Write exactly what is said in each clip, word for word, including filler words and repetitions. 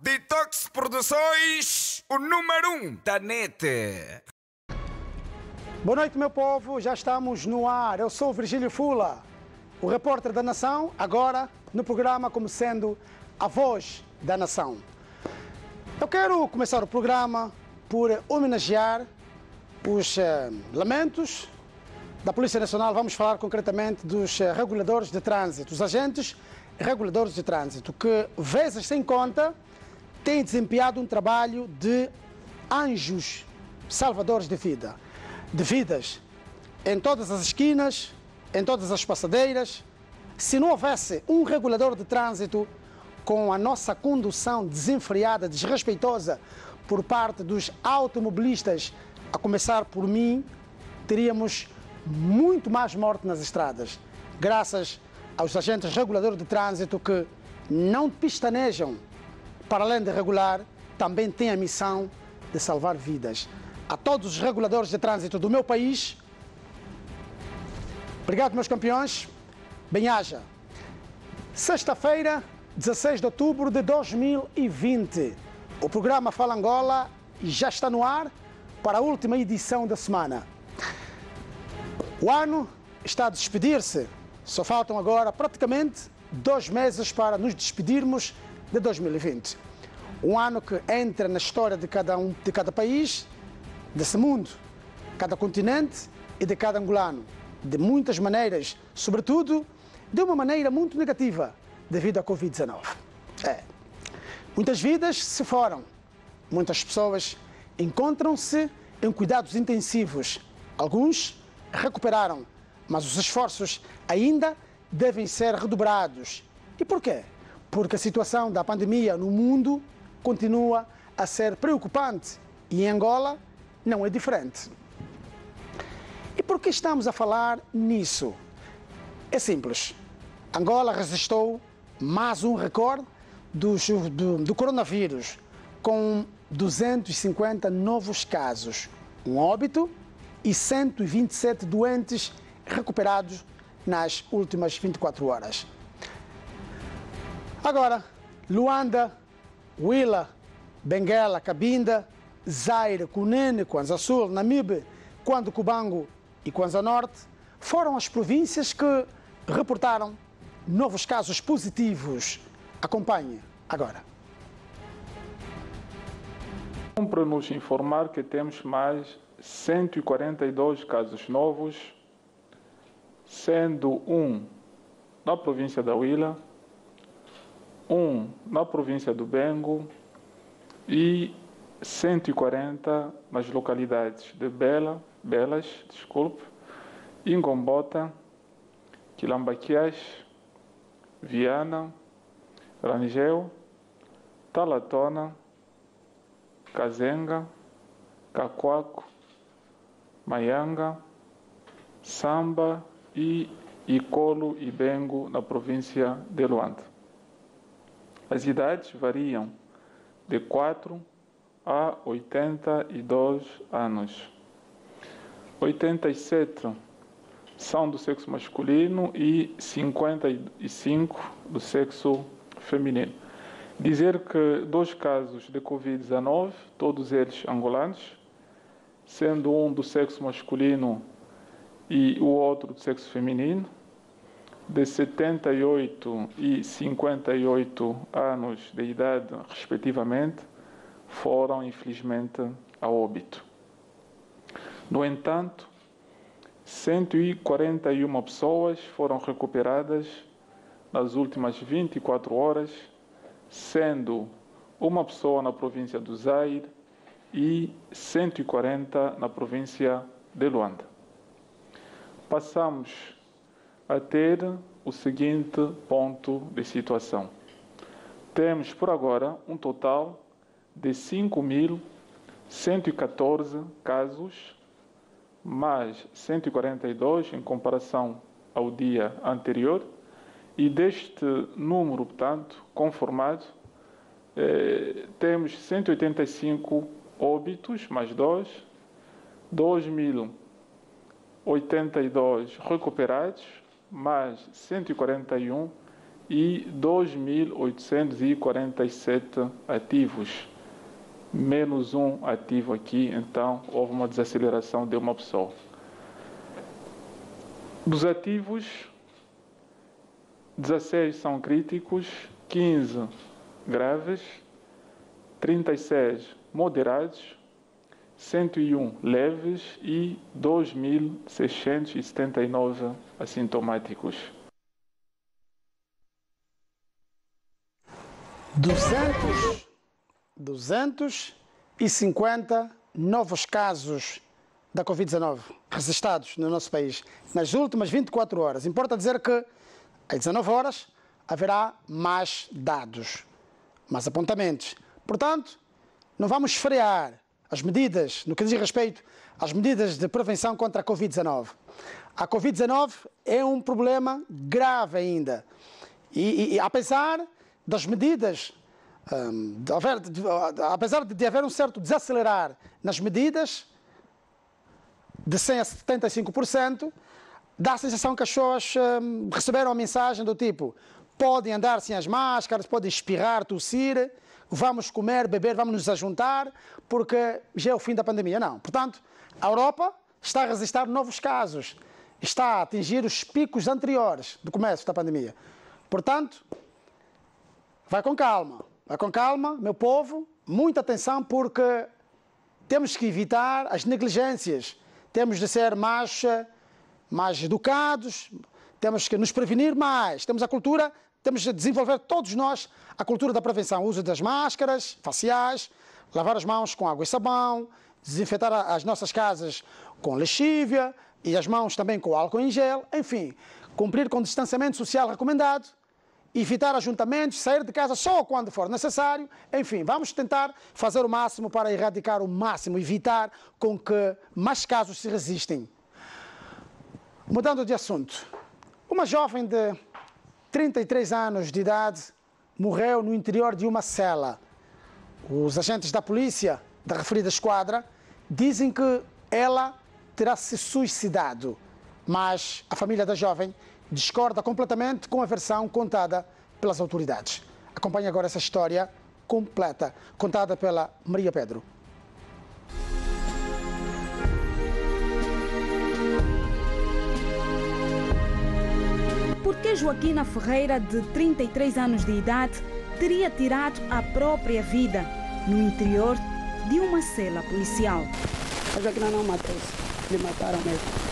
Detox Produções, o número um da net. Boa noite, meu povo. Já estamos no ar. Eu sou o Virgílio Fula, o repórter da Nação, agora no programa como sendo a voz da Nação. Eu quero começar o programa por homenagear os eh, lamentos da Polícia Nacional. Vamos falar concretamente dos eh, reguladores de trânsito, os agentes reguladores de trânsito, que, vezes sem conta, têm desempenhado um trabalho de anjos salvadores de vida, de vidas, em todas as esquinas, em todas as passadeiras. Se não houvesse um regulador de trânsito, com a nossa condução desenfreada, desrespeitosa por parte dos automobilistas, a começar por mim, teríamos muito mais morte nas estradas, graças aos agentes reguladores de trânsito que não pistanejam, para além de regular, também têm a missão de salvar vidas. A todos os reguladores de trânsito do meu país, obrigado, meus campeões, bem-haja. Sexta-feira, dezesseis de outubro de dois mil e vinte, o programa Fala Angola já está no ar para a última edição da semana. O ano está a despedir-se, só faltam agora praticamente dois meses para nos despedirmos de dois mil e vinte. Um ano que entra na história de cada um, de cada país, desse mundo, cada continente e de cada angolano, de muitas maneiras, sobretudo de uma maneira muito negativa, devido à Covid dezenove. É. Muitas vidas se foram, muitas pessoas encontram-se em cuidados intensivos, alguns recuperaram, mas os esforços ainda devem ser redobrados. E por quê? Porque a situação da pandemia no mundo continua a ser preocupante e em Angola não é diferente. E por que estamos a falar nisso? É simples. Angola registrou mais um recorde do, do, do coronavírus, com duzentos e cinquenta novos casos, um óbito e cento e vinte e sete doentes recuperados nas últimas vinte e quatro horas. Agora, Luanda, Huila, Benguela, Cabinda, Zaire, Cunene, Kwanza Sul, Namibe, Kwanza Cubango e Kwanza Norte foram as províncias que reportaram novos casos positivos. Acompanhe agora. Cumpre-nos informar que temos mais cento e quarenta e dois casos novos, sendo um na província da Huila, um na província do Bengo e cento e quarenta nas localidades de Bela, Belas, desculpe, Ingombota, Quilambaquias, Viana, Rangel, Talatona, Kazenga, Cacoaco, Maianga, Samba e Icolo e Bengo na província de Luanda. As idades variam de quatro a oitenta e dois anos. oitenta e sete são do sexo masculino e cinquenta e cinco do sexo feminino. Dizer que dois casos de Covid dezenove, todos eles angolanos, sendo um do sexo masculino e o outro do sexo feminino, de setenta e oito e cinquenta e oito anos de idade, respectivamente, foram, infelizmente, a óbito. No entanto, cento e quarenta e uma pessoas foram recuperadas nas últimas vinte e quatro horas, sendo uma pessoa na província do Zaire e cento e quarenta na província de Luanda. Passamos a ter o seguinte ponto de situação. Temos, por agora, um total de cinco mil cento e catorze casos, mais cento e quarenta e dois em comparação ao dia anterior, e deste número, portanto, conformado, eh, temos cento e oitenta e cinco óbitos, mais dois, dois mil oitenta e dois recuperados, mais cento e quarenta e um e dois mil oitocentos e quarenta e sete ativos. Menos um ativo aqui, então houve uma desaceleração de uma pessoa. Dos ativos, dezasseis são críticos, quinze graves, trinta e seis moderados, cento e um leves e dois mil seiscentos e setenta e nove assintomáticos. duzentos, duzentos e cinquenta novos casos da Covid dezenove registrados no nosso país nas últimas vinte e quatro horas. Importa dizer que às dezenove horas haverá mais dados, mais apontamentos. Portanto, não vamos frear as medidas, no que diz respeito às medidas de prevenção contra a Covid dezenove. A Covid dezenove é um problema grave ainda. E, e, e apesar das medidas, um, de haver, de, de, apesar de haver um certo desacelerar nas medidas, de cem a setenta e cinco por cento, dá a sensação que as pessoas um, receberam a mensagem do tipo: podem andar sem as máscaras, podem espirrar, tossir, vamos comer, beber, vamos nos ajuntar, porque já é o fim da pandemia. Não. Portanto, a Europa está a registrar novos casos, está a atingir os picos anteriores do começo da pandemia. Portanto, vai com calma, vai com calma, meu povo, muita atenção, porque temos que evitar as negligências, temos de ser mais, mais educados, temos que nos prevenir mais, temos a cultura, temos de desenvolver todos nós a cultura da prevenção, o uso das máscaras faciais, lavar as mãos com água e sabão, desinfetar as nossas casas com lexívia e as mãos também com álcool em gel, enfim, cumprir com o distanciamento social recomendado, evitar ajuntamentos, sair de casa só quando for necessário, enfim, vamos tentar fazer o máximo para erradicar o máximo, evitar com que mais casos se resistem. Mudando de assunto, uma jovem de trinta e três anos de idade morreu no interior de uma cela. Os agentes da polícia da referida esquadra dizem que ela terá se suicidado, mas a família da jovem discorda completamente com a versão contada pelas autoridades. Acompanhe agora essa história completa, contada pela Maria Pedro. Por que Joaquina Ferreira, de trinta e três anos de idade, teria tirado a própria vida no interior de uma cela policial? A Joaquina não matou-se, lhe mataram mesmo.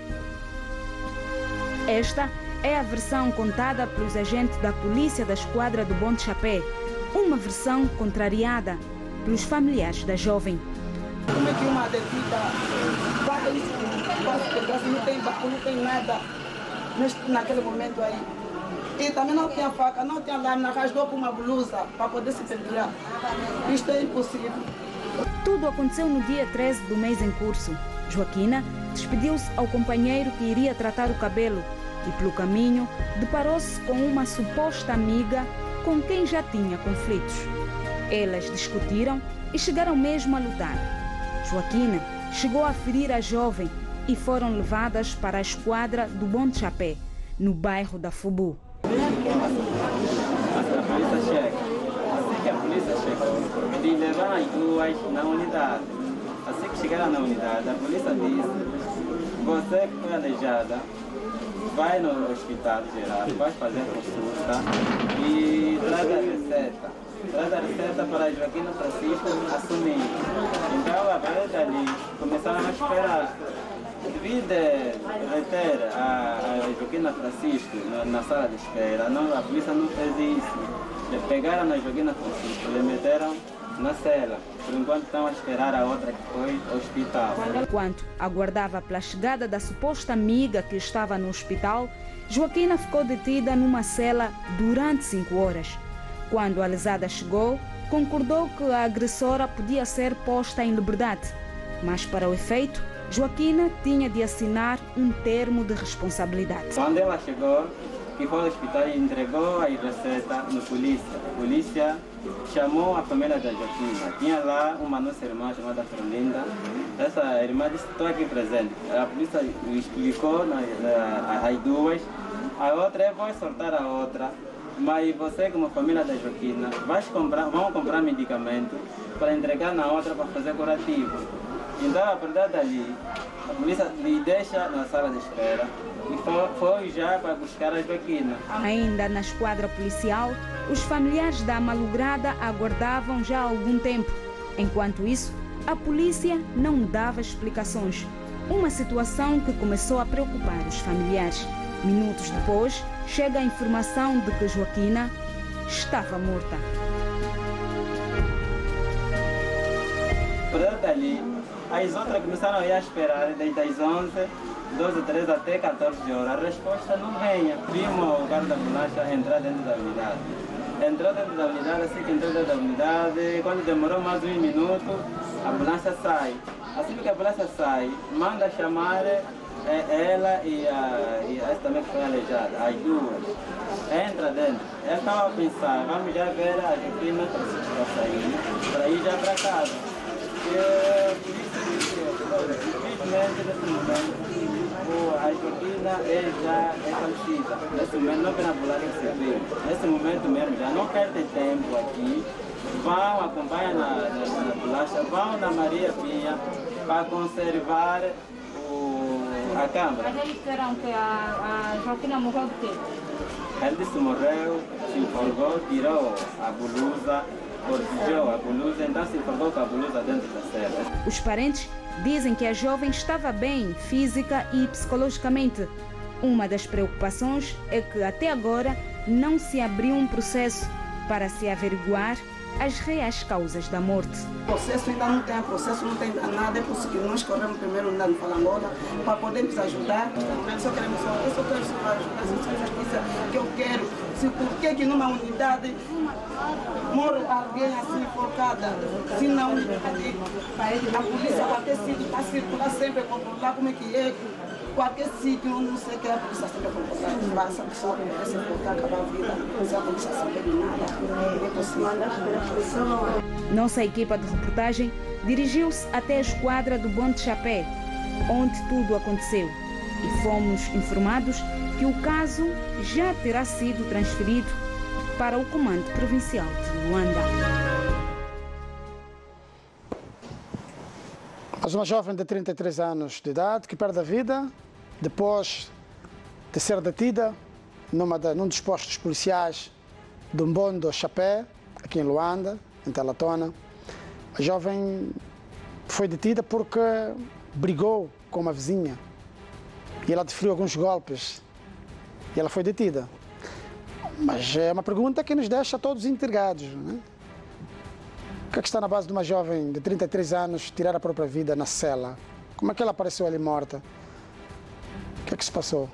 Esta é a versão contada pelos agentes da polícia da esquadra do Bonde Chapé, uma versão contrariada pelos familiares da jovem. Como é que uma detida paga isso? Não tem bacu, não tem nada naquele momento aí. E também não tinha faca, não tinha lâmina, rasgou com uma blusa para poder se pendurar. Isto é impossível. Tudo aconteceu no dia treze do mês em curso. Joaquina despediu-se ao companheiro que iria tratar o cabelo e, pelo caminho, deparou-se com uma suposta amiga com quem já tinha conflitos. Elas discutiram e chegaram mesmo a lutar. Joaquina chegou a ferir a jovem e foram levadas para a esquadra do Bonde Chapé, no bairro da Fubu. A polícia chega. Assim que a polícia chegou, eles levaram as duas na unidade. Assim que chegaram na unidade, a polícia disse: você que foi aleijada, vai no hospital geral, vai fazer consulta e traz a receita. Traz a receita para a Joaquina Francisco assumir. Então, a partir dali, começaram a esperar. Devido a reter a, a Joaquina Francisco na, na sala de espera, não, a polícia não fez isso. Eles pegaram a Joaquina Francisco, lhe meteram na cela. Por enquanto estão a esperar a outra que foi ao hospital. Enquanto aguardava pela chegada da suposta amiga que estava no hospital, Joaquina ficou detida numa cela durante cinco horas. Quando a lesada chegou, concordou que a agressora podia ser posta em liberdade, mas para o efeito, Joaquina tinha de assinar um termo de responsabilidade. Quando ela chegou, que foi ao hospital e entregou a receita na polícia. A polícia chamou a família da Joaquina. Tinha lá uma nossa irmã chamada Fernanda. Essa irmã disse: estou aqui presente. A polícia explicou na, na, as duas. A outra, eu vou soltar a outra. Mas você, como família da Joaquina, vai comprar, vão comprar medicamento para entregar na outra para fazer curativo. Então, a partir dali, a polícia lhe deixa na sala de espera e foi, foi já para buscar a Joaquina. Ainda na esquadra policial, os familiares da malograda aguardavam já há algum tempo. Enquanto isso, a polícia não dava explicações. Uma situação que começou a preocupar os familiares. Minutos depois, chega a informação de que Joaquina estava morta. Por dali, as outras começaram a ir a esperar desde as onze, doze, treze até quatorze horas. A resposta não vinha. Vimos o carro da ambulância entrar dentro da unidade. Entrou dentro da unidade, assim que entrou dentro da unidade, quando demorou mais um minuto, a ambulância sai. Assim que a ambulância sai, manda chamar é, ela e a, e essa também que foi aleijada, as duas. Entra dentro. Ela estava a pensar, vamos já ver a Joaquina para sair, para ir já para casa. E por isso, infelizmente, nesse momento, a Joaquina é já é falecida. Nesse momento, não pela ambulância que se viu. Nesse momento mesmo, já não perde tempo aqui. Vão, acompanham na, na, na ambulância, vão na Maria Pinha para conservar o, a câmara. Mas eles disseram que a, a Joaquina morreu de quê? Ele disse morreu, se enforgou, tirou a blusa, cortejou a blusa, então se enforgou com a blusa dentro da cela. Os parentes dizem que a jovem estava bem física e psicologicamente. Uma das preocupações é que até agora não se abriu um processo para se averiguar as reais causas da morte. O processo ainda não tem, o processo não tem nada, é por isso que nós corremos primeiro na Falangola para podermos ajudar. Nós só queremos só, eu só quero só ajudar, se a justiça que eu quero. Se por que que numa unidade morre alguém assim enforcada, se na unidade a polícia qualquer sítio está circular sempre controlar como é que é. Qualquer sítio, não sei que a polícia sempre controlar. Essa pessoa que merece enforcar, acabar a vida, se a polícia saber de nada, é possível. Nossa equipa de reportagem dirigiu-se até a esquadra do Bonde Chapé, onde tudo aconteceu. E fomos informados que o caso já terá sido transferido para o Comando Provincial de Luanda. Mas uma jovem de trinta e três anos de idade que perde a vida depois de ser detida numa de, num dos postos policiais de Mbondo Chapé, aqui em Luanda, em Talatona. A jovem foi detida porque brigou com uma vizinha e ela deferiu alguns golpes e ela foi detida. Mas é uma pergunta que nos deixa todos intrigados, né? O que é que está na base de uma jovem de trinta e três anos tirar a própria vida na cela? Como é que ela apareceu ali morta? O que é que se passou?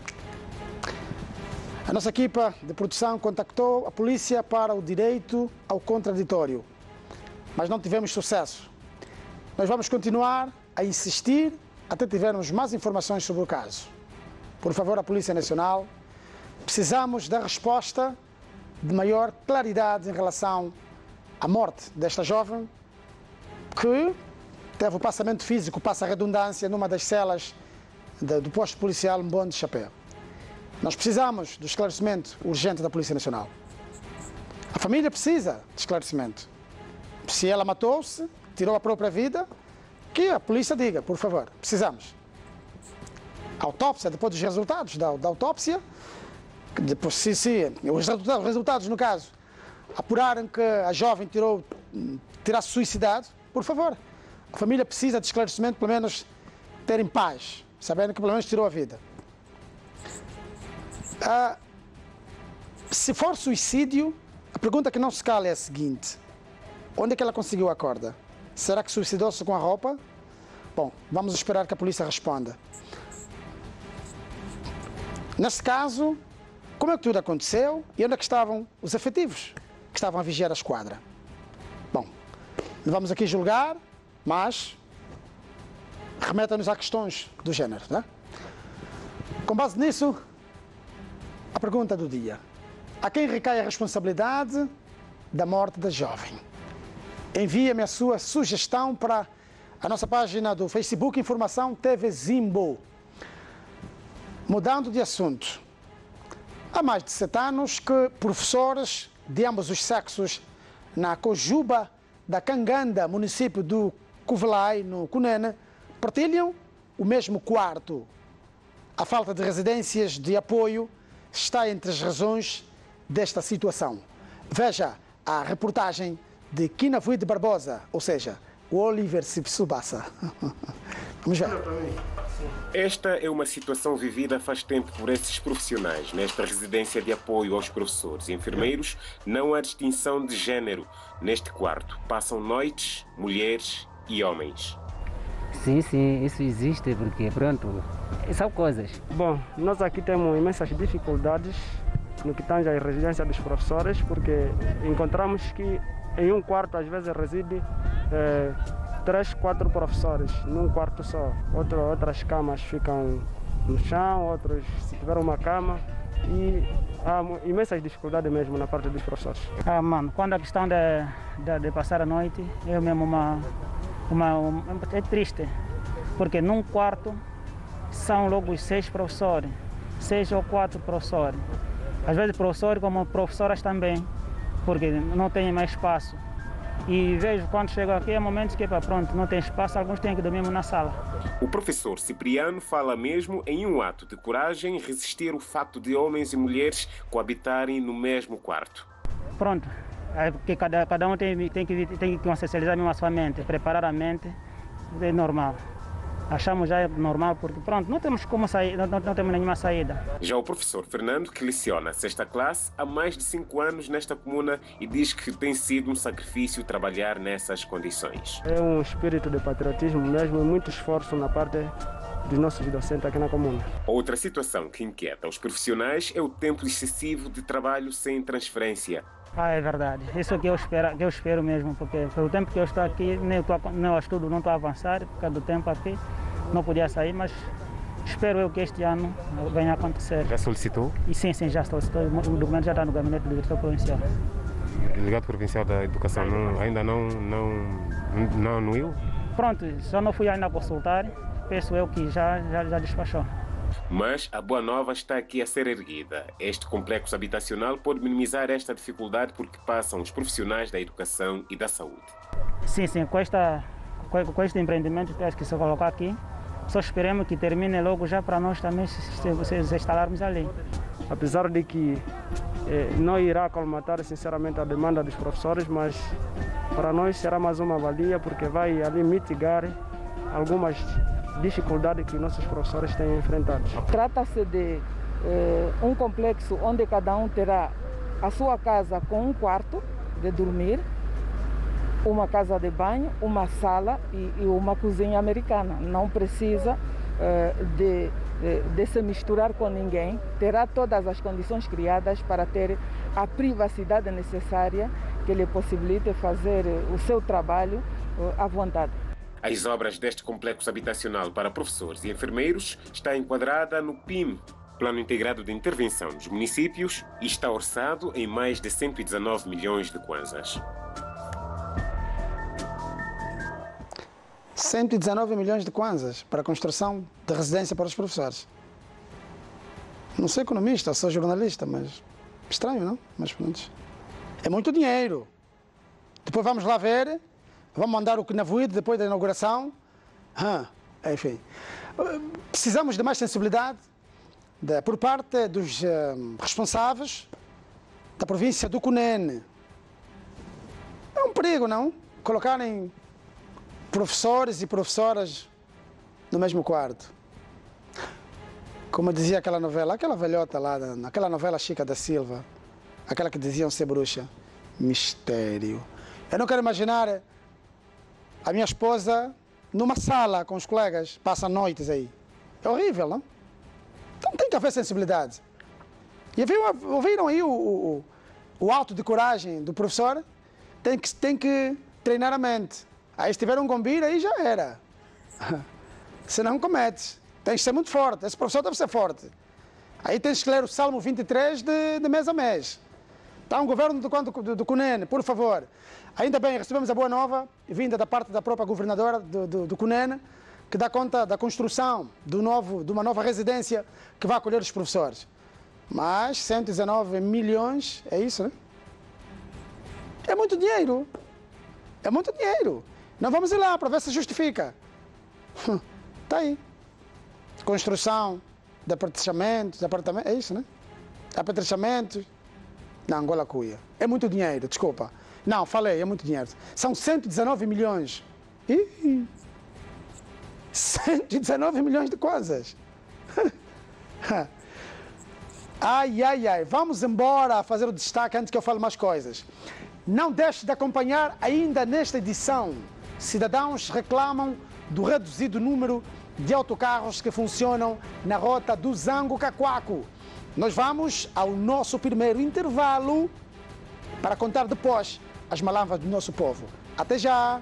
A nossa equipa de produção contactou a polícia para o direito ao contraditório, mas não tivemos sucesso. Nós vamos continuar a insistir até tivermos mais informações sobre o caso. Por favor, a Polícia Nacional, precisamos da resposta de maior claridade em relação à morte desta jovem que teve o passamento físico, passa a redundância, numa das celas do posto policial Mbonde Chapéu. Nós precisamos do esclarecimento urgente da Polícia Nacional. A família precisa de esclarecimento. Se ela matou-se, tirou a própria vida, que a polícia diga, por favor, precisamos. A autópsia, depois dos resultados da, da autópsia, depois, se, se os resultados, os resultados, no caso, apurarem que a jovem tirou, terá-se suicidado, por favor, a família precisa de esclarecimento, pelo menos terem paz, sabendo que pelo menos tirou a vida. Ah, se for suicídio, a pergunta que não se cala é a seguinte: onde é que ela conseguiu a corda? Será que suicidou-se com a roupa? Bom, vamos esperar que a polícia responda. Nesse caso, como é que tudo aconteceu e onde é que estavam os efetivos que estavam a vigiar a esquadra? Bom, não vamos aqui julgar, mas remeta-nos a questões do género, não é? Com base nisso, a pergunta do dia: a quem recai a responsabilidade da morte da jovem? Envie-me a sua sugestão para a nossa página do Facebook Informação T V Zimbo. Mudando de assunto, Há mais de sete anos que professores de ambos os sexos na Cojuba da Canganda, município do Covelai, no Cunene, partilham o mesmo quarto. A falta de residências de apoio está entre as razões desta situação. Veja a reportagem de Kinavui de Barbosa, ou seja, o Oliver Sibsubassa. Vamos ver. Esta é uma situação vivida faz tempo por esses profissionais. Nesta residência de apoio aos professores e enfermeiros, não há distinção de género. Neste quarto passam noites, mulheres e homens. Sim, sim, isso existe, porque pronto, são coisas. Bom, nós aqui temos imensas dificuldades no que tange à residência dos professores, porque encontramos que em um quarto às vezes reside eh, três, quatro professores num quarto só. Outro, outras camas ficam no chão, outros se tiver uma cama, e há imensas dificuldades mesmo na parte dos professores. Ah, mano, quando a questão de, de, de passar a noite, eu mesmo uma, uma, uma é triste, porque num quarto são logo seis professores, seis ou quatro professores. Às vezes professores como professoras também, porque não tem mais espaço. E vejo quando chego aqui, há momentos que pronto, não tem espaço, alguns têm que dormir na sala. O professor Cipriano fala mesmo em um ato de coragem resistir o fato de homens e mulheres coabitarem no mesmo quarto. Pronto, é porque cada, cada um tem, tem, que, tem que socializar mesmo a sua mente, preparar a mente, é normal. Achamos já normal porque pronto, não temos como sair, não, não temos nenhuma saída. Já o professor Fernando, que leciona a sexta classe há mais de cinco anos nesta comuna, e diz que tem sido um sacrifício trabalhar nessas condições. É um espírito de patriotismo mesmo, muito esforço na parte dos nossos docentes aqui na comuna. Outra situação que inquieta os profissionais é o tempo excessivo de trabalho sem transferência. Ah, é verdade. Isso que eu espero, que eu espero mesmo, porque pelo tempo que eu estou aqui, nem o meu estudo não está a avançar, por causa do tempo aqui, não podia sair, mas espero eu que este ano venha a acontecer. Já solicitou? E sim, sim, já solicitou. O documento já está no gabinete do diretor provincial. O delegado provincial da educação não, ainda não, não, não anuiu? Pronto, só não fui ainda consultar, penso eu que já, já, já despachou. Mas a boa nova está aqui a ser erguida. Este complexo habitacional pode minimizar esta dificuldade porque passam os profissionais da educação e da saúde. Sim, sim, com, esta, com este empreendimento que se colocar aqui, só esperemos que termine logo já para nós também se, se, se instalarmos ali. Apesar de que eh, não irá colmatar sinceramente a demanda dos professores, mas para nós será mais uma valia porque vai ali mitigar algumas dificuldades que nossos professores têm enfrentado. Trata-se de eh, um complexo onde cada um terá a sua casa com um quarto de dormir, uma casa de banho, uma sala e, e uma cozinha americana. Não precisa eh, de, de, de se misturar com ninguém, terá todas as condições criadas para ter a privacidade necessária que lhe possibilite fazer o seu trabalho eh, à vontade. As obras deste complexo habitacional para professores e enfermeiros está enquadrada no P I M, Plano Integrado de Intervenção dos Municípios, e está orçado em mais de cento e dezanove milhões de kwanzas. cento e dezanove milhões de kwanzas para a construção de residência para os professores. Não sou economista, sou jornalista, mas estranho, não? Mas pronto. É muito dinheiro. Depois vamos lá ver. Vamos mandar o Kinavui depois da inauguração. Ah, enfim. Precisamos de mais sensibilidade de, por parte dos uh, responsáveis da província do Cunene. É um perigo, não? Colocarem professores e professoras no mesmo quarto. Como dizia aquela novela, aquela velhota lá, naquela novela Chica da Silva, aquela que diziam ser bruxa. Mistério. Eu não quero imaginar a minha esposa numa sala com os colegas, passa noites aí. É horrível, não? Então tem que haver sensibilidade. E ouviram aí o, o, o ato de coragem do professor? Tem que, tem que treinar a mente. Aí se tiver um gombira, aí já era. Se não comete. Tem que ser muito forte. Esse professor deve ser forte. Aí tens que ler o Salmo vinte e três de, de mês a mês. Está um governo do, do, do, do Cunene, por favor. Ainda bem, recebemos a boa nova, vinda da parte da própria governadora do, do, do Cunene, que dá conta da construção do novo, de uma nova residência que vai acolher os professores. Mas cento e dezenove milhões, é isso, né? É muito dinheiro. É muito dinheiro. Não vamos ir lá para ver se justifica. Está aí. Construção de apertamentos, apartamentos, é isso, né? Apertamentos na Angola Cuia. É muito dinheiro, desculpa. Não, falei, é muito dinheiro. São cento e dezenove milhões. Ih, cento e dezenove milhões de coisas. Ai, ai, ai. Vamos embora fazer o destaque antes que eu fale mais coisas. Não deixe de acompanhar ainda nesta edição. Cidadãos reclamam do reduzido número de autocarros que funcionam na rota do Zango-Cacoaco. Nós vamos ao nosso primeiro intervalo para contar depois as malavras do nosso povo. Até já!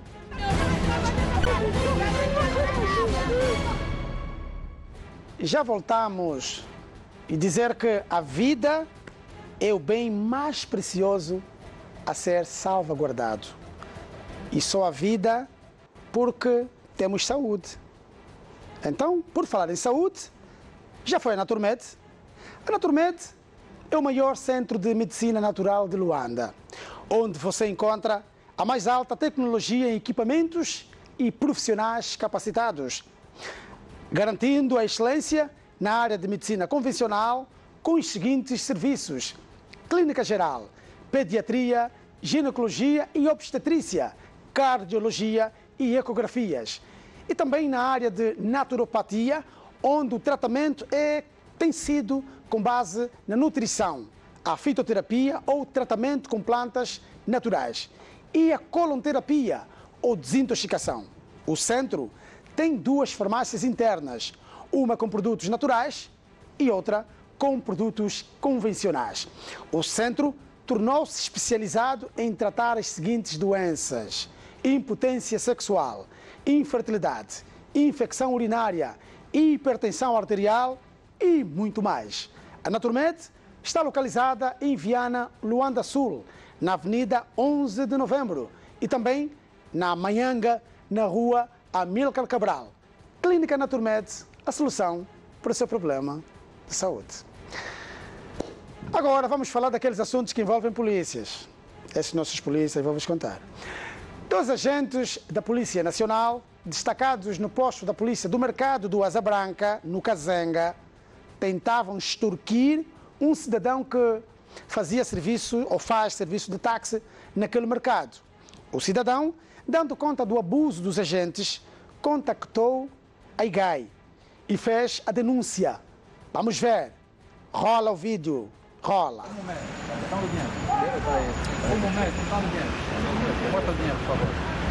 E já voltamos e dizer que a vida é o bem mais precioso a ser salvaguardado. E só a vida porque temos saúde. Então, por falar em saúde, já foi a Naturmed. A Naturmed é o maior centro de medicina natural de Luanda, onde você encontra a mais alta tecnologia em equipamentos e profissionais capacitados, garantindo a excelência na área de medicina convencional com os seguintes serviços: clínica geral, pediatria, ginecologia e obstetrícia, cardiologia e ecografias. E também na área de naturopatia, onde o tratamento é, tem sido com base na nutrição, a fitoterapia ou tratamento com plantas naturais e a colonterapia ou desintoxicação. O centro tem duas farmácias internas, uma com produtos naturais e outra com produtos convencionais. O centro tornou-se especializado em tratar as seguintes doenças: impotência sexual, infertilidade, infecção urinária, hipertensão arterial e muito mais. A Naturmed está localizada em Viana, Luanda Sul, na Avenida onze de Novembro e também na Manhanga, na Rua Amílcar Cabral. Clínica Naturmed, a solução para o seu problema de saúde. Agora vamos falar daqueles assuntos que envolvem polícias. Esses nossos polícias, vou-vos contar. Dois agentes da Polícia Nacional, destacados no posto da Polícia do Mercado do Asa Branca, no Kazenga, tentavam extorquir um cidadão que fazia serviço ou faz serviço de táxi naquele mercado. O cidadão, dando conta do abuso dos agentes, contactou a I G A I e fez a denúncia. Vamos ver. Rola o vídeo. Rola. Um momento, dá o dinheiro. Um momento, dá o dinheiro. Bota o dinheiro, por favor.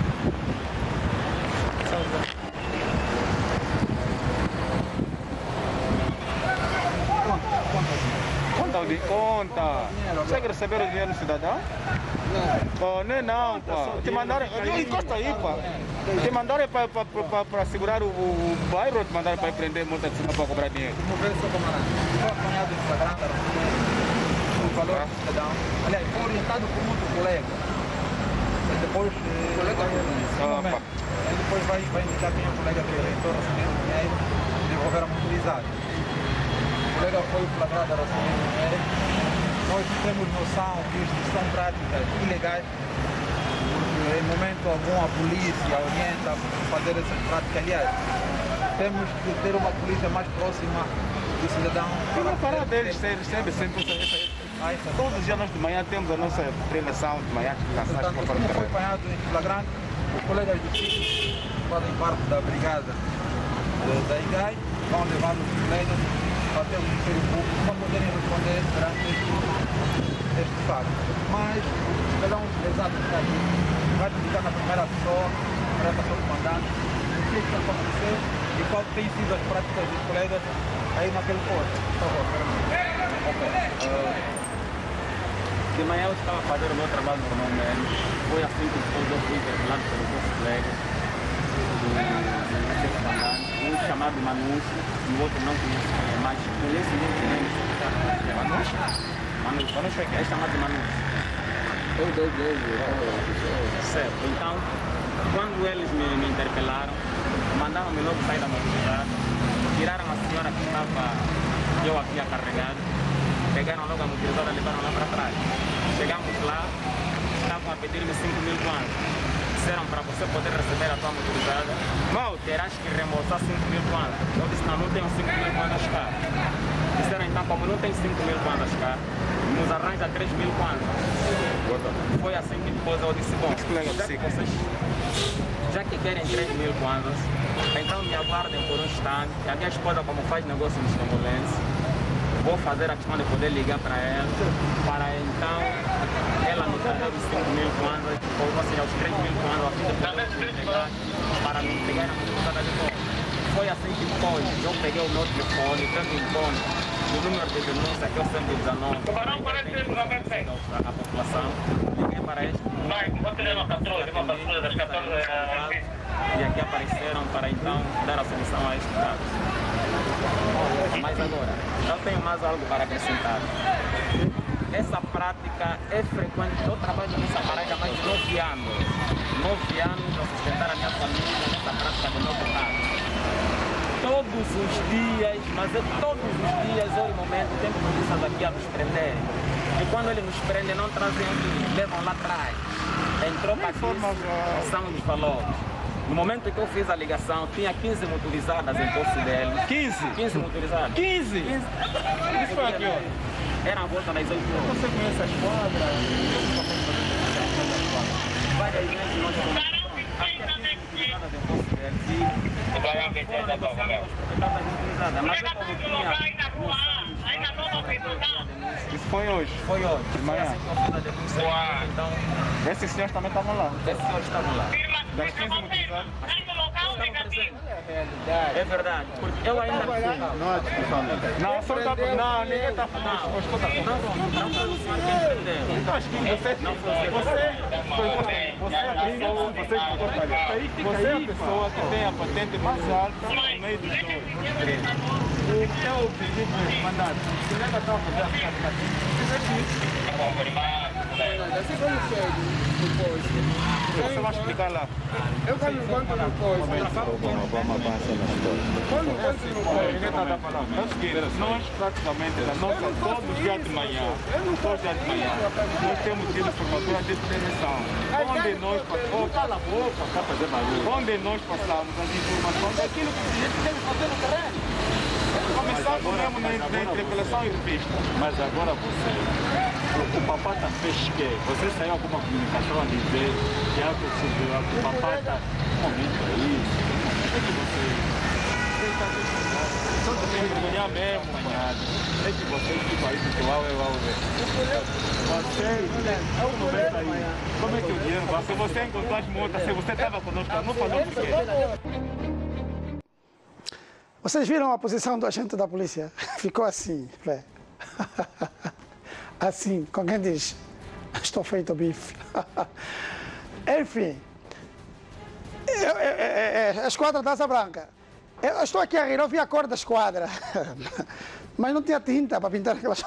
Conta o dinheiro. Conta. Consegue receber o dinheiro do cidadão? Não. Não, não, pá. Te mandaram. Encosta aí, pá. Te mandaram para segurar o, o bairro ou te mandaram para prender multa de cima para cobrar dinheiro? Vamos ver, seu camarada. Estou apanhado em flagrante, o valor do cidadão. Aliás, foi orientado por outro colega. E depois. O colega vai. E depois vai, vai indicar quem é o colega que orientou a receber o dinheiro e devolver a motorizado. O colega foi flagrado a receber o dinheiro. Nós temos noção que isto são práticas ilegais. Porque em momento algum a polícia orienta a fazer essas práticas. Aliás, temos que ter uma polícia mais próxima do cidadão. E não parar deles sempre, sempre, sempre. Todos os dias nós de manhã temos a nossa preleção de manhã que cansados para fazer. Foi apanhado em flagrante, os colegas de justiça fazem parte da brigada da I G A I, vão levar os colegas até o Ministério Público para poderem responder perante este, este fato. Mas o cidadão exato está aqui, vai explicar na primeira pessoa, para a pessoa comandante, o que está acontecendo e qual tem sido as práticas dos colegas aí naquele posto. Por favor, ok. Uh... De manhã eu estava fazendo o meu trabalho normalmente. Foi assim que depois eu fui interpelado pelos meus colegas do chefe comandante. Um chamado Manúcio e o outro não conheço, mas conheço muito bem. Manúcio? Manúcio. Manúcio é chamado de Manúcio. Eu dei dele. Certo. Então, quando eles me, me interpelaram, mandaram-me logo sair da mobilidade, tiraram a senhora que estava eu havia carregado Pegaram logo a motorizada e levaram lá para trás. Chegamos lá, estavam a pedir-me cinco mil kwanzas. Disseram para você poder receber a tua motorizada, mal terás que reembolsar cinco mil kwanzas. Eu disse, não, não tenho cinco mil kwanzas cá. Disseram então, como não tem cinco mil kwanzas cá, nos arranja três mil kwanzas. Foi assim que depois eu disse, bom, já que vocês já que querem três mil kwanzas, então me aguardem por um instante. A minha esposa, como faz negócio nos Cambolenses, vou fazer a questão de poder ligar para ela, para então ela me trazer os cinco mil kwanzas, ou seja, os três mil kwanzas, a fim de poder entregar, para me entregar a motorizada de volta. Foi assim que depois eu peguei o meu telefone, tendo em conta o número de denúncia que eu sempre dezenove, a população, liguei para este e aqui apareceram para então dar a solução a este caso. Mas agora, eu tenho mais algo para acrescentar. Essa prática é frequente, eu trabalho nessa parada há mais de nove anos. Nove anos a sustentar a minha família nessa prática de novo caso. Todos os dias, mas é todos os dias, ou em momento, tem polícias aqui a nos prender. E quando eles nos prendem, não trazem aqui, levam lá atrás. Em troca disso, são os valores. No momento que eu fiz a ligação, tinha quinze motorizadas em posse deles. quinze? quinze motorizadas. quinze? quinze. Isso foi aqui, ó. Era a volta das oito horas. Você conhece a esquadra? Várias vezes nós fomos. Aqui há quinze motorizadas em posse deles. E mas eu como tinha... Isso foi hoje? Foi hoje. De manhã? Então, esses senhores também estavam lá? Esses senhores estavam lá. Das quinze motorizadas? É verdade, porque eu ainda não Não é discussão. Não, só tá... Não, ninguém está falando. Não, escuta. Não, não foi o senhor quem prendeu. Então, acho que você... Não foi o Você... Você é a pessoa... Você é a pessoa que tem a patente mais alta no meio dos dois. O que é o objetivo desse mandato? Você lembra que estava fazendo a patente? Assim como chego depois. Você vai explicar lá. Eu quando encontro no posto. Vamos avançar na história. Quando encontro no posto. É o seguinte, nós praticamente, na nossa, todos os dias de manhã, todos os dias de manhã, nós temos tido formatura de prevenção. Onde nós passamos, cala a boca, está fazer barulho. Onde nós passamos as informações daquilo que a gente deve fazer no terreno. Começando mesmo na, na interpelação e revista. Mas agora você, o, o Papata fez que? Você saiu alguma comunicação a dizer que é possível, o Papata um momento para isso? O que você... Só que tem que ganhar mesmo, cunhado. É que você fica aí do uau, é uau, Você, é um momento aí. Como é que o dinheiro vai? Se você encontrou as multas, se você estava conosco, não falou por quê? Vocês viram a posição do agente da polícia? Ficou assim, velho. Assim, com quem diz, estou feito bife. Enfim, eu, eu, eu, a esquadra da Asa Branca. Eu estou aqui a rir, eu vi a cor da esquadra, mas não tinha tinta para pintar aquelas...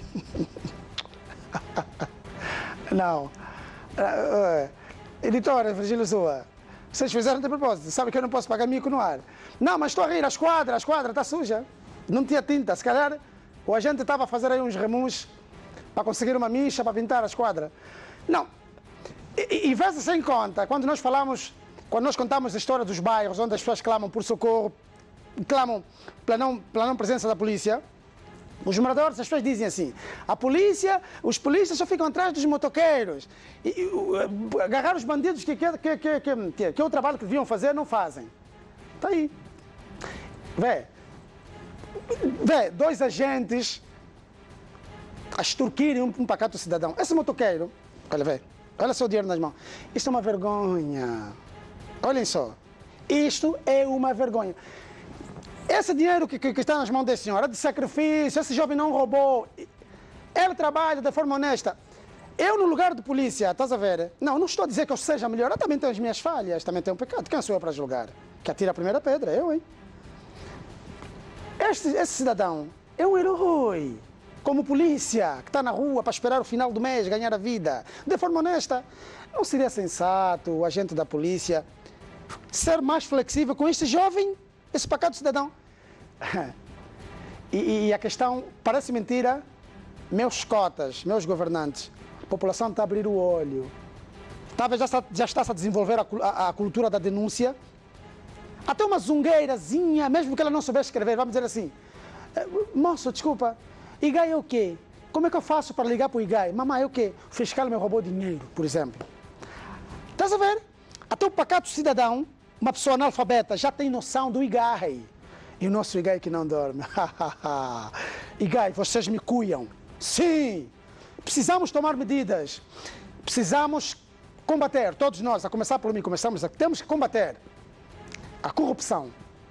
Não. Uh, editora, Virgílio Zua, vocês fizeram de propósito, sabe que eu não posso pagar mico no ar. Não, mas estou a rir, a esquadra, a esquadra está suja. Não tinha tinta, se calhar o agente estava a fazer aí uns remus para conseguir uma micha, para pintar a esquadra. Não. E, e vê-se sem conta, quando nós falamos, quando nós contamos a história dos bairros onde as pessoas clamam por socorro, clamam pela não, pela não presença da polícia, os moradores, as pessoas dizem assim, a polícia, os polícias só ficam atrás dos motoqueiros. E, e, agarrar os bandidos que, que, que, que, que, que é o trabalho que deviam fazer, não fazem. Está aí. Vê, vê, dois agentes a extorquirem um, um pacato cidadão. Esse motoqueiro, olha, vê, olha só o dinheiro nas mãos. Isto é uma vergonha. Olhem só. Isto é uma vergonha. Esse dinheiro que, que, que está nas mãos desse senhor é de sacrifício, esse jovem não roubou. Ele trabalha de forma honesta. Eu, no lugar de polícia, estás a ver? Não, não estou a dizer que eu seja melhor. Eu também tenho as minhas falhas, também tenho um pecado. Quem sou eu para julgar? Que atira a primeira pedra, eu, hein? Este, esse cidadão é um herói. Como polícia, que está na rua para esperar o final do mês, ganhar a vida. De forma honesta. Não seria sensato o agente da polícia ser mais flexível com este jovem, esse pacato cidadão? E, e a questão, parece mentira, meus cotas, meus governantes, a população está a abrir o olho. Talvez já está, já está-se a desenvolver a, a, a cultura da denúncia. Até uma zungueirazinha, mesmo que ela não soubesse escrever, vamos dizer assim, moço, desculpa, I G A I é o quê? Como é que eu faço para ligar para o I G A I? Mamãe, é o quê? O fiscal me roubou dinheiro, por exemplo. Estás a ver? Até o pacato cidadão, uma pessoa analfabeta, já tem noção do I G A I. E o nosso I G A I que não dorme. I G A I, vocês me cuidam. Sim! Precisamos tomar medidas. Precisamos combater, todos nós, a começar por mim, começamos a, temos que combater a corrupção.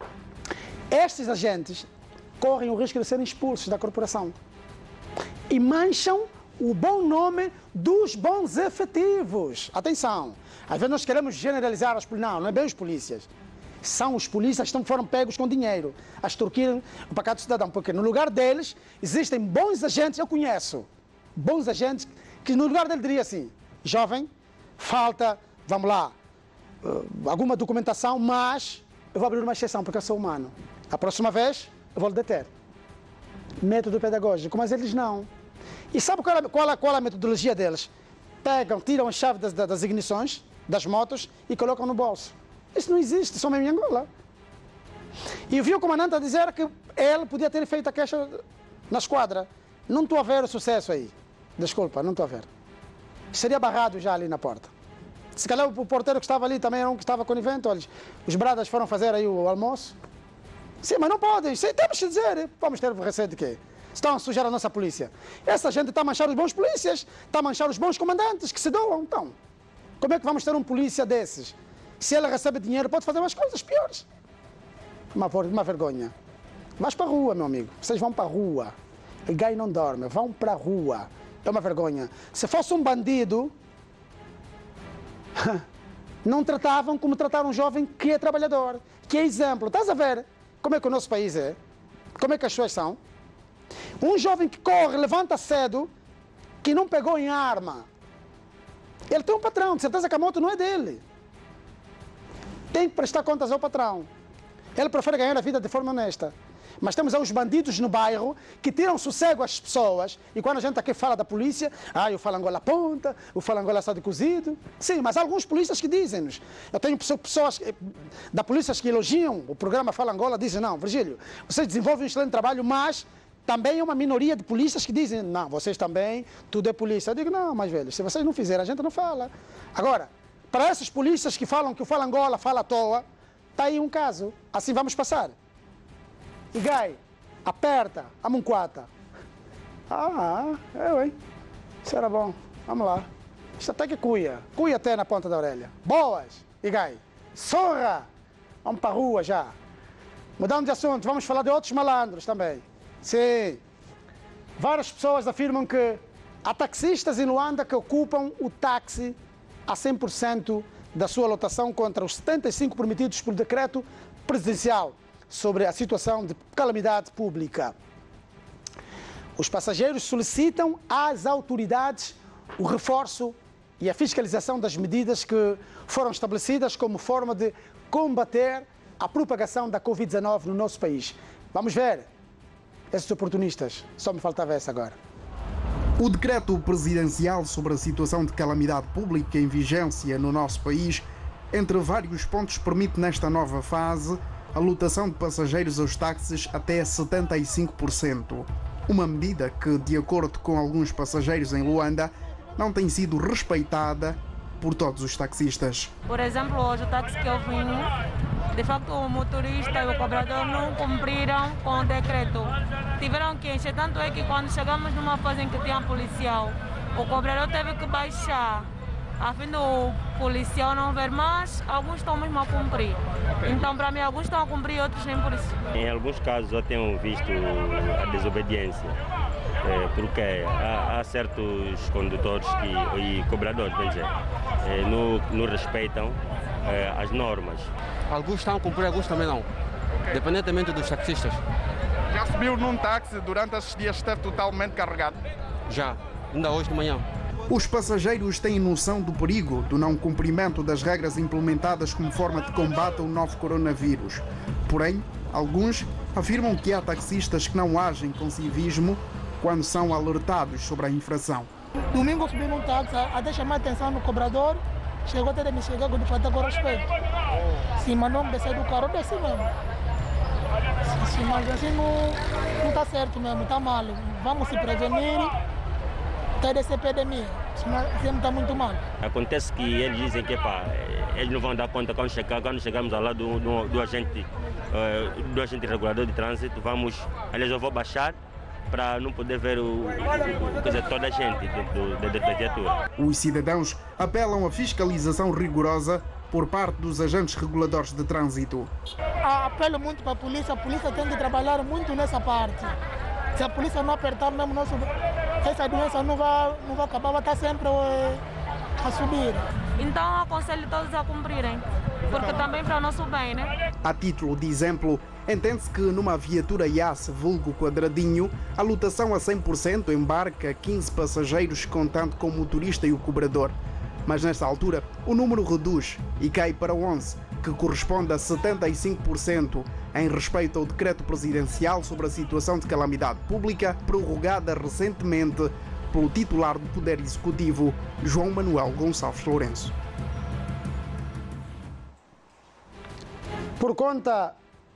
Estes agentes correm o risco de serem expulsos da corporação e mancham o bom nome dos bons efetivos. Atenção, às vezes nós queremos generalizar as polícias. Não, não é bem os polícias. São os polícias que foram pegos com dinheiro a extorquir o pacato cidadão, porque no lugar deles existem bons agentes, eu conheço, bons agentes que no lugar dele diria assim, jovem, falta, vamos lá, uh, alguma documentação, mas eu vou abrir uma exceção porque eu sou humano. A próxima vez eu vou lhe deter. Método pedagógico, mas eles não. E sabe qual é, qual é, qual é a metodologia deles? Pegam, tiram a chave das, das ignições, das motos e colocam no bolso. Isso não existe, só mesmo em Angola. E eu vi o comandante a dizer que ele podia ter feito a queixa na esquadra. Não estou a ver o sucesso aí. Desculpa, não estou a ver. Seria barrado já ali na porta. Se calhar o porteiro que estava ali também era um que estava conivente. Olha, os bradas foram fazer aí o almoço. Sim, mas não podem. Sim, temos que dizer. Vamos ter receio de quê? Estão a sujar a nossa polícia. Essa gente está a manchar os bons polícias, está a manchar os bons comandantes que se doam. Então, como é que vamos ter um polícia desses? Se ele recebe dinheiro, pode fazer umas coisas piores. Uma, uma vergonha. Vais para a rua, meu amigo. Vocês vão para a rua. O I G A I não dorme. Vão para a rua. É uma vergonha. Se fosse um bandido, não tratavam como trataram um jovem que é trabalhador, que é exemplo. Estás a ver como é que o nosso país é? Como é que as pessoas são? Um jovem que corre, levanta cedo, que não pegou em arma. Ele tem um patrão, de certeza que a moto não é dele. Tem que prestar contas ao patrão. Ele prefere ganhar a vida de forma honesta. Mas temos aí os bandidos no bairro que tiram sossego às pessoas. E quando a gente aqui fala da polícia, ah, o Falangola aponta, o Falangola está de cozido. Sim, mas há alguns polícias que dizem-nos. Eu tenho pessoas da polícia que elogiam o programa Falangola, dizem, não, Virgílio, vocês desenvolvem um excelente trabalho, mas também é uma minoria de polícias que dizem, não, vocês também, tudo é polícia. Eu digo, não, mais velho, se vocês não fizerem, a gente não fala. Agora, para essas polícias que falam que o Falangola fala à toa, está aí um caso. Assim vamos passar. I G A I, aperta, amunquata. Ah, eu, hein? Isso era bom. Vamos lá. Isto até que cuia. Cuia até na ponta da orelha. Boas, I G A I. Sorra! Vamos para a rua já. Mudando de assunto, vamos falar de outros malandros também. Sim. Várias pessoas afirmam que há taxistas em Luanda que ocupam o táxi a cem por cento da sua lotação contra os setenta e cinco por cento permitidos por decreto presidencial sobre a situação de calamidade pública. Os passageiros solicitam às autoridades o reforço e a fiscalização das medidas que foram estabelecidas como forma de combater a propagação da Covid dezenove no nosso país. Vamos ver esses oportunistas. Só me faltava essa agora. O decreto presidencial sobre a situação de calamidade pública em vigência no nosso país, entre vários pontos, permite nesta nova fase a lotação de passageiros aos táxis até setenta e cinco por cento. Uma medida que, de acordo com alguns passageiros em Luanda, não tem sido respeitada por todos os taxistas. Por exemplo, hoje o táxi que eu vim, de facto o motorista e o cobrador não cumpriram com o decreto. Tiveram que encher, tanto é que quando chegamos numa fase em que tinha policial, o cobrador teve que baixar, a fim do policial não ver mais, alguns estão mesmo a cumprir. Então, para mim, alguns estão a cumprir, outros nem por isso. Em alguns casos eu tenho visto a desobediência, é, porque há, há certos condutores que, e cobradores, quer dizer, é, não, não respeitam é, as normas. Alguns estão a cumprir, alguns também não, independentemente dos taxistas. Já subiu num táxi durante esses dias, esteve totalmente carregado? Já, ainda hoje de manhã. Os passageiros têm noção do perigo do não cumprimento das regras implementadas como forma de combate ao novo coronavírus. Porém, alguns afirmam que há taxistas que não agem com civismo quando são alertados sobre a infração. Domingo subi num táxi, até chamar a atenção no cobrador, chegou até de me chegar com falta com respeito. Sim, mas não descer do carro, desci mesmo. Sim, mas assim não está certo mesmo, está mal. Vamos se prevenir, até dessa epidemia, senão está muito mal. Acontece que eles dizem que pá, eles não vão dar conta quando, chegar, quando chegamos ao lado do, do, do, agente, uh, do agente regulador de trânsito, vamos, aliás eu vou baixar para não poder ver o, o, quer dizer, toda a gente dentro da, da viatura. Os cidadãos apelam a fiscalização rigorosa por parte dos agentes reguladores de trânsito. Apelo muito para a polícia, a polícia tem que trabalhar muito nessa parte. Se a polícia não apertar mesmo, nosso, essa doença não vai, não vai acabar, vai estar sempre a subir. Então aconselho todos a cumprirem, porque também para o nosso bem, né? A título de exemplo, entende-se que numa viatura Yasse vulgo quadradinho, a lotação a cem por cento embarca quinze passageiros, contando com o motorista e o cobrador. Mas nesta altura, o número reduz e cai para onze, que corresponde a setenta e cinco por cento, em respeito ao decreto presidencial sobre a situação de calamidade pública, prorrogada recentemente pelo titular do Poder Executivo, João Manuel Gonçalves Lourenço. Por conta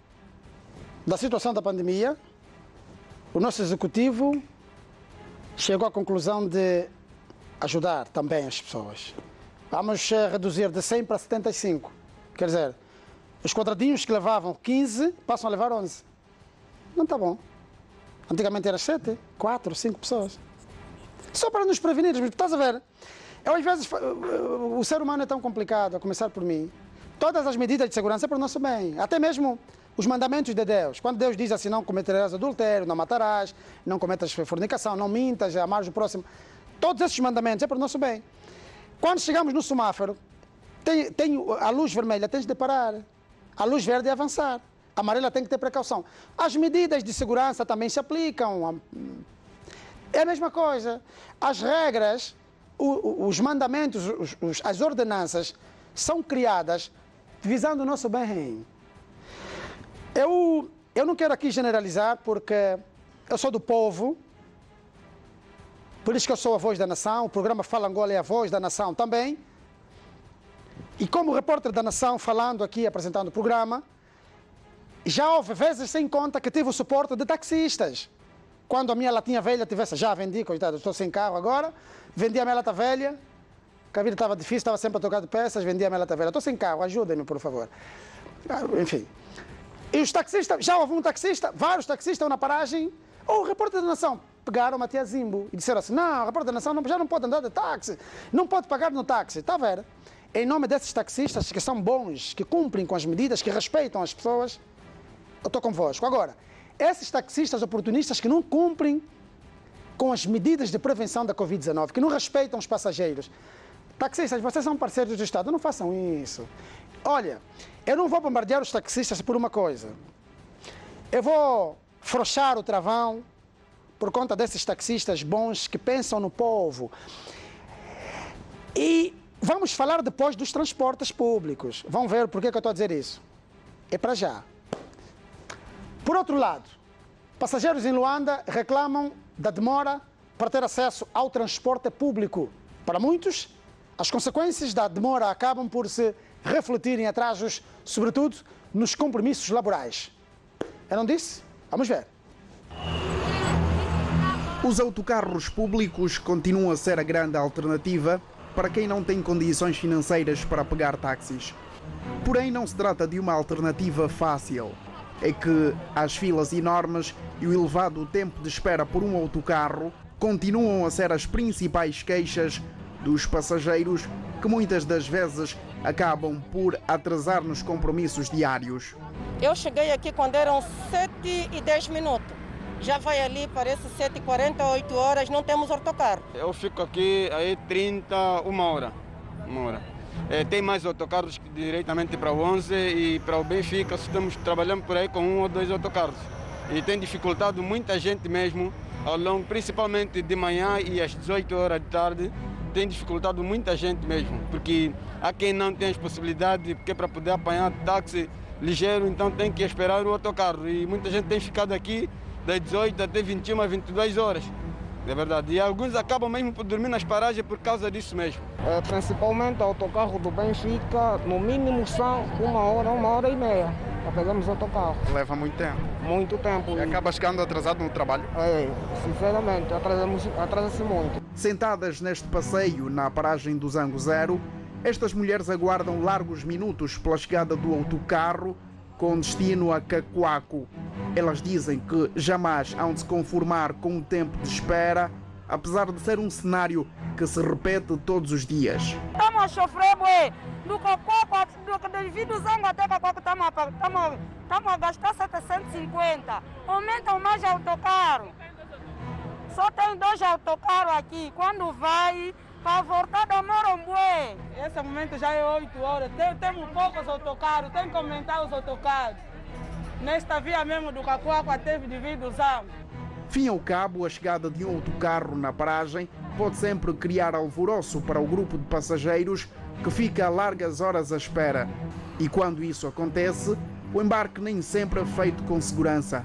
da situação da pandemia, o nosso Executivo chegou à conclusão de ajudar também as pessoas. Vamos reduzir de cem para setenta e cinco. Quer dizer, os quadradinhos que levavam quinze passam a levar onze. Não está bom. Antigamente era sete, quatro, cinco pessoas. Só para nos prevenir, estás a ver? Eu, às vezes, o ser humano é tão complicado, a começar por mim. Todas as medidas de segurança é para o nosso bem. Até mesmo os mandamentos de Deus. Quando Deus diz assim, não cometerás adultério, não matarás, não cometas fornicação, não mintas, amarás o próximo. Todos esses mandamentos é para o nosso bem. Quando chegamos no semáforo, tem, tem a luz vermelha, tens de parar. A luz verde é avançar. A amarela tem que ter precaução. As medidas de segurança também se aplicam. É a mesma coisa. As regras, os mandamentos, as ordenanças são criadas visando o nosso bem. Eu, eu não quero aqui generalizar porque eu sou do povo, por isso que eu sou a voz da nação, o programa Fala Angola é a voz da nação também. E como repórter da nação falando aqui, apresentando o programa, já houve vezes sem conta que tive o suporte de taxistas. Quando a minha latinha velha tivesse, já vendi, coitado, estou sem carro agora, vendi a minha lata velha, que a vida estava difícil, estava sempre a trocar de peças, vendi a minha lata velha. Estou sem carro, ajudem-me, por favor. Enfim. E os taxistas, já houve um taxista, vários taxistas na paragem, ou o repórter da nação, pegaram Matia Zimbo e disseram assim, não, o repórter da nação já não pode andar de táxi, não pode pagar no táxi. Está a ver? Em nome desses taxistas que são bons, que cumprem com as medidas, que respeitam as pessoas, eu estou convosco. Agora, esses taxistas oportunistas que não cumprem com as medidas de prevenção da covid dezenove, que não respeitam os passageiros. Taxistas, vocês são parceiros do Estado, não façam isso. Olha, eu não vou bombardear os taxistas por uma coisa. Eu vou frouxar o travão por conta desses taxistas bons que pensam no povo. E vamos falar depois dos transportes públicos. Vão ver por que eu estou a dizer isso. É para já. Por outro lado, passageiros em Luanda reclamam da demora para ter acesso ao transporte público. Para muitos, as consequências da demora acabam por se refletir em atrasos, sobretudo nos compromissos laborais. Eu não disse? Vamos ver. Os autocarros públicos continuam a ser a grande alternativa para quem não tem condições financeiras para pegar táxis. Porém, não se trata de uma alternativa fácil. É que as filas enormes e o elevado tempo de espera por um autocarro continuam a ser as principais queixas dos passageiros, que muitas das vezes acabam por atrasar nos compromissos diários. Eu cheguei aqui quando eram sete e dez minutos. Já vai ali, parece sete e quarenta, oito horas, não temos autocarro. Eu fico aqui aí trinta, uma hora. Uma hora. É, tem mais autocarros diretamente para o onze e para o Benfica, estamos trabalhando por aí com um ou dois autocarros. E tem dificultado muita gente mesmo, ao longo, principalmente de manhã e às dezoito horas de tarde, tem dificultado muita gente mesmo, porque há quem não tem as possibilidades, porque para poder apanhar táxi ligeiro, então tem que esperar o autocarro. E muita gente tem ficado aqui das dezoito até vinte e uma, vinte e duas horas. É verdade. E alguns acabam mesmo por dormir nas paragens por causa disso mesmo. É, principalmente o autocarro do Benfica, no mínimo são uma hora, uma hora e meia. Já pegamos o autocarro. Leva muito tempo. Muito tempo. E acaba chegando atrasado no trabalho? É, sinceramente, atrasa-se muito. Sentadas neste passeio na paragem do Zango Zero, estas mulheres aguardam largos minutos pela chegada do autocarro com destino a Cacoaco. Elas dizem que jamais hão de se conformar com o tempo de espera, apesar de ser um cenário que se repete todos os dias. Estamos a sofrer, bué. Do Cacoaco, devido ao Zango até Cacoaco, estamos a, estamos a gastar setecentos e cinquenta. Aumentam mais autocarro. Só tem dois autocarros aqui. Quando vai, para voltar demora um bué. Esse momento já é oito horas. Tem, temos poucos autocarros, tem que aumentar os autocarros. Nesta via mesmo do Cacoaco até devido ao Zango. Fim ao cabo, a chegada de um autocarro na paragem pode sempre criar alvoroço para o grupo de passageiros que fica a largas horas à espera. E quando isso acontece, o embarque nem sempre é feito com segurança.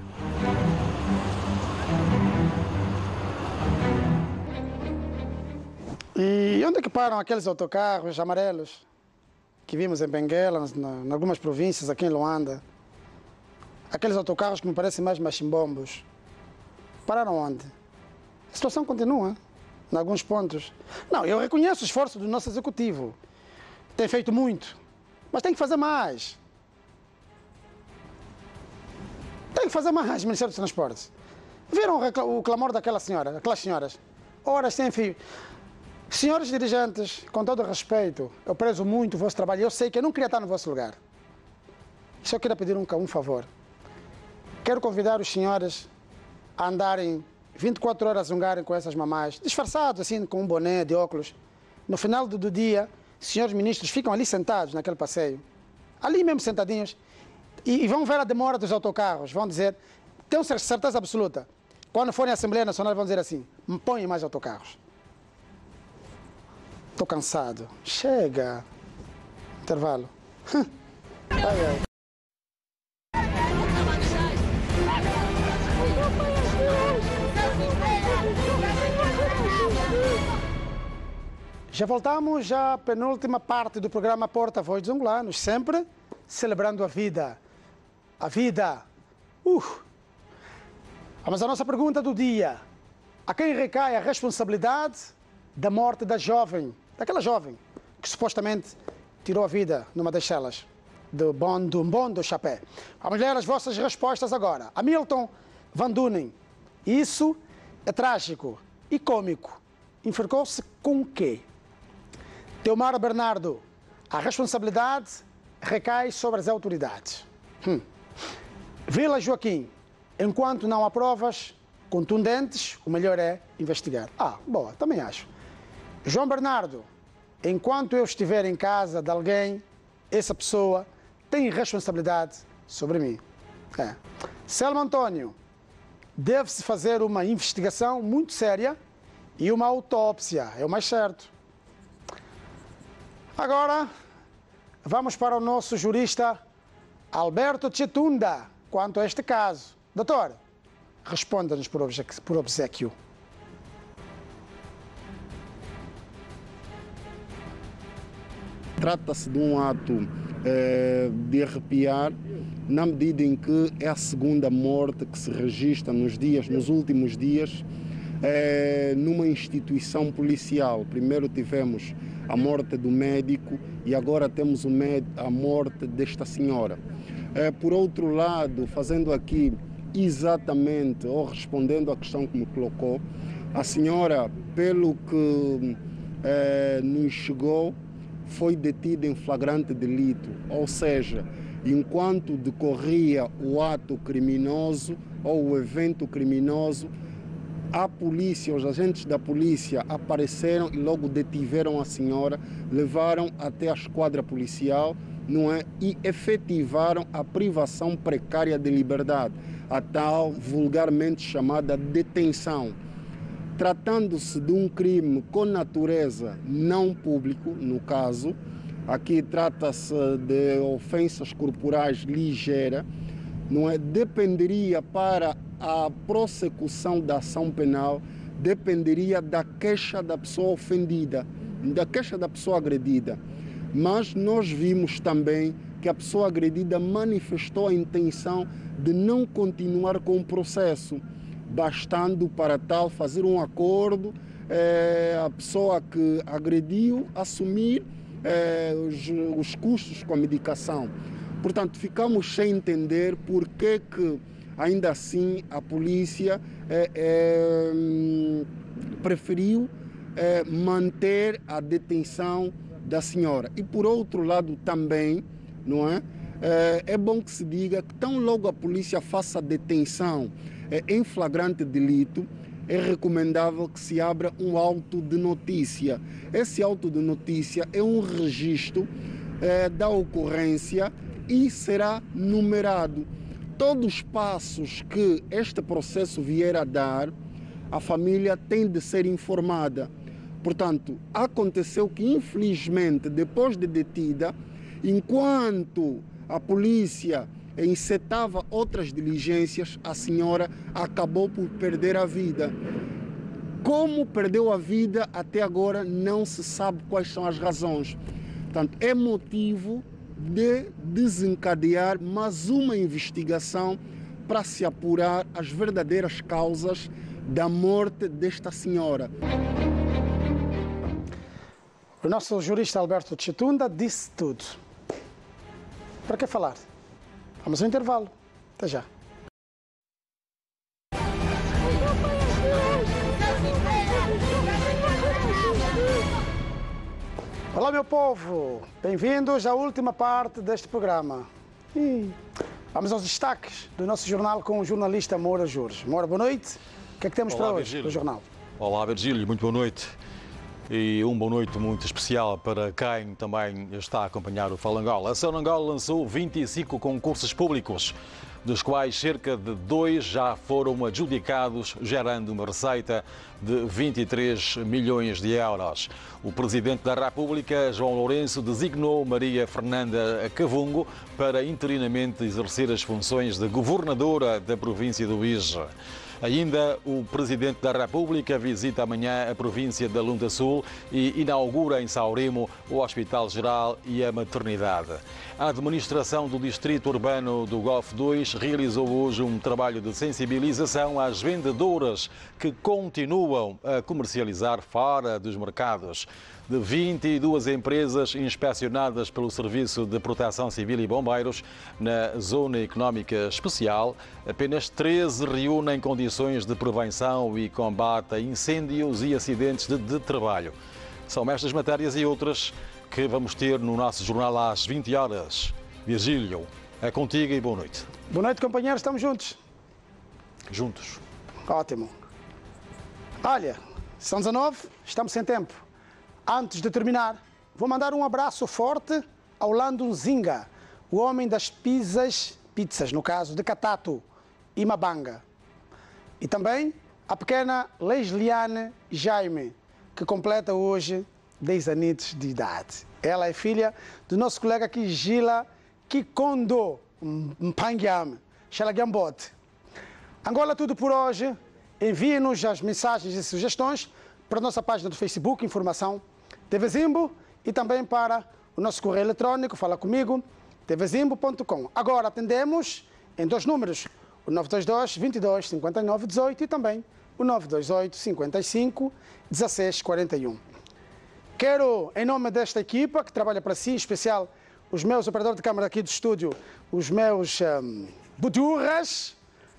E onde é que param aqueles autocarros amarelos que vimos em Benguela, em algumas províncias, aqui em Luanda? Aqueles autocarros que me parecem mais machimbombos. Pararam onde? A situação continua, em alguns pontos. Não, eu reconheço o esforço do nosso executivo. Tem feito muito, mas tem que fazer mais. Tem que fazer mais, Ministério dos Transportes. Viram o clamor daquela senhora, aquelas senhoras? Horas sem fio. Senhores dirigentes, com todo respeito, eu prezo muito o vosso trabalho. Eu sei que eu não queria estar no vosso lugar. Só queria pedir um, um favor. Quero convidar os senhores a andarem vinte e quatro horas a zungarem com essas mamás, disfarçados assim, com um boné de óculos. No final do, do dia, senhores ministros ficam ali sentados naquele passeio, ali mesmo sentadinhos, e, e vão ver a demora dos autocarros. Vão dizer, tenho certeza absoluta, quando forem à Assembleia Nacional vão dizer assim, põem mais autocarros. Estou cansado. Chega. Intervalo. Ai, ai. Já voltamos à penúltima parte do programa Porta-Voz dos Angolanos, sempre celebrando a vida. A vida. Uh. Vamos à nossa pergunta do dia. A quem recai a responsabilidade da morte da jovem, daquela jovem que supostamente tirou a vida numa das celas do Bom do, bom do Chapé? Vamos ler as vossas respostas agora. Hamilton Van Dunen. Isso é trágico e cômico. Enforcou-se com o quê? Teomar Bernardo. A responsabilidade recai sobre as autoridades. Hum. Vila Joaquim. Enquanto não há provas contundentes, o melhor é investigar. Ah, boa, também acho. João Bernardo. Enquanto eu estiver em casa de alguém, essa pessoa tem responsabilidade sobre mim. É. Selma Antônio. Deve-se fazer uma investigação muito séria e uma autópsia, é o mais certo. Agora, vamos para o nosso jurista Alberto Chetunda, quanto a este caso. Doutor, responda-nos por obséquio. Trata-se de um ato eh, de arrepiar, na medida em que é a segunda morte que se registra nos dias, nos últimos dias, eh, numa instituição policial. Primeiro tivemos a morte do médico e agora temos o med a morte desta senhora. Eh, por outro lado, fazendo aqui exatamente, ou respondendo à questão que me colocou, a senhora, pelo que eh, nos chegou, foi detida em flagrante delito, ou seja, enquanto decorria o ato criminoso ou o evento criminoso, a polícia, os agentes da polícia apareceram e logo detiveram a senhora, levaram até a esquadra policial, não é? E efetivaram a privação precária de liberdade, a tal vulgarmente chamada detenção. Tratando-se de um crime com natureza não público, no caso, aqui trata-se de ofensas corporais ligeiras, não é? Dependeria para a prossecução da ação penal dependeria da queixa da pessoa ofendida, da queixa da pessoa agredida. Mas nós vimos também que a pessoa agredida manifestou a intenção de não continuar com o processo, bastando para tal fazer um acordo, é, a pessoa que agrediu assumir é, os, os custos com a medicação. Portanto, ficamos sem entender por que que ainda assim a polícia é, é, preferiu é, manter a detenção da senhora. E por outro lado também, não é? É, é bom que se diga que tão logo a polícia faça a detenção é, em flagrante delito, é recomendável que se abra um auto de notícia. Esse auto de notícia é um registro é, da ocorrência e será numerado. Todos os passos que este processo vier a dar, a família tem de ser informada. Portanto, aconteceu que, infelizmente, depois de detida, enquanto a polícia encetava outras diligências, a senhora acabou por perder a vida. Como perdeu a vida, até agora não se sabe quais são as razões. Portanto, é motivo de desencadear mais uma investigação para se apurar as verdadeiras causas da morte desta senhora. O nosso jurista Alberto Chitunda disse tudo. Para que falar? Vamos ao intervalo. Até já. Olá, meu povo! Bem-vindos à última parte deste programa. E vamos aos destaques do nosso jornal com o jornalista Moura Jorge. Moura, boa noite. O que é que temos Olá, para hoje Virgílio. no jornal? Olá, Virgílio. Muito boa noite. E uma boa noite muito especial para quem também está a acompanhar o Fala Angola. A Sonangol lançou vinte e cinco concursos públicos, dos quais cerca de dois já foram adjudicados, gerando uma receita de vinte e três milhões de euros. O Presidente da República, João Lourenço, designou Maria Fernanda Cavungo para interinamente exercer as funções de governadora da província do Ige. Ainda o Presidente da República visita amanhã a província da Lunda Sul e inaugura em Saurimo o Hospital Geral e a Maternidade. A administração do Distrito Urbano do Golfo dois realizou hoje um trabalho de sensibilização às vendedoras que continuam a comercializar fora dos mercados. De vinte e duas empresas inspecionadas pelo Serviço de Proteção Civil e Bombeiros na Zona Económica Especial, apenas treze reúnem condições de prevenção e combate a incêndios e acidentes de, de trabalho. São estas matérias e outras que vamos ter no nosso jornal às vinte horas. Virgílio, é contigo e boa noite. Boa noite, companheiros. Estamos juntos? Juntos. Ótimo. Olha, são dezanove, estamos sem tempo. Antes de terminar, vou mandar um abraço forte ao Lando Nzinga, o homem das pizzas, pizzas no caso, de Catato e Mabanga. E também a pequena Leisliane Jaime, que completa hoje dez anos de idade. Ela é filha do nosso colega aqui, Gila Kikondo Mpangyam, Xalagambote. Angola, tudo por hoje. Envie-nos as mensagens e sugestões para a nossa página do Facebook, Informação T V Zimbo, e também para o nosso correio eletrônico, fala comigo, t v zimbo ponto com. Agora atendemos em dois números, o nove dois dois, vinte e dois, cinquenta e nove, dezoito e também o nove dois oito, cinquenta e cinco, dezesseis, quarenta e um. Quero, em nome desta equipa que trabalha para si, em especial os meus operadores de câmara aqui do estúdio, os meus um, budurras.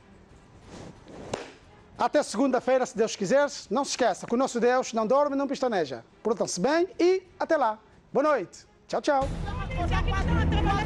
Até segunda-feira, se Deus quiser. Não se esqueça que o nosso Deus não dorme, não pistaneja. Portam-se bem e até lá. Boa noite. Tchau, tchau.